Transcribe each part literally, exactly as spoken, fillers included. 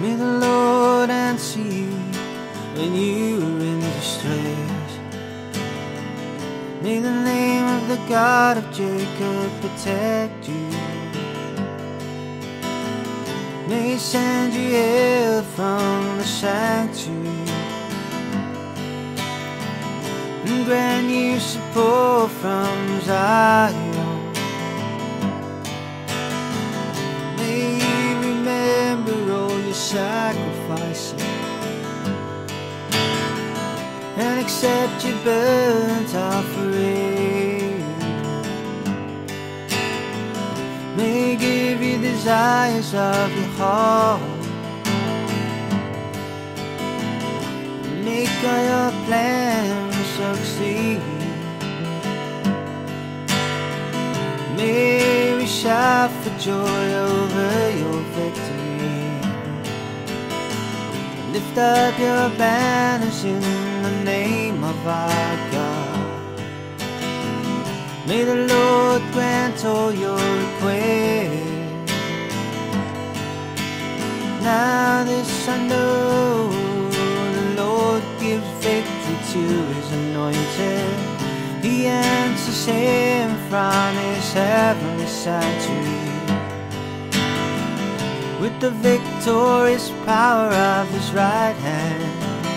May the Lord answer you when you are in distress. May the name of the God of Jacob protect you. May He send you help from the sanctuary and grant you support from Zion. May you remember all your sacrifices and accept your burnt offering. May He give you desires of your heart, make all your plans succeed. May we shout for joy over your victory. Lift up your banners in the name of our God. May the Lord grant all your requests. Now this I know, the Lord gives victory to His anointed. He answers him from His heavenly sanctuary with the victorious power of His right hand.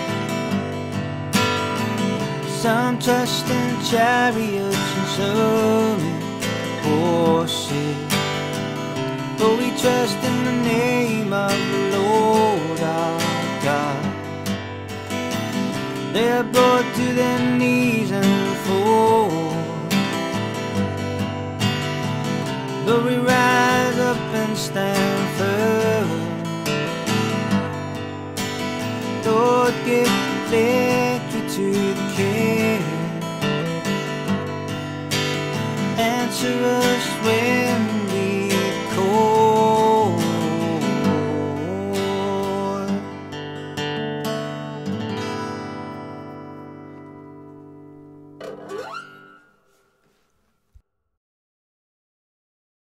Some trust in chariots and some in horses, but we trust in the name of the Lord our God. They are brought to their knees and fall, but we rise up and stand firm. Lord, give victory to the King. Answer us when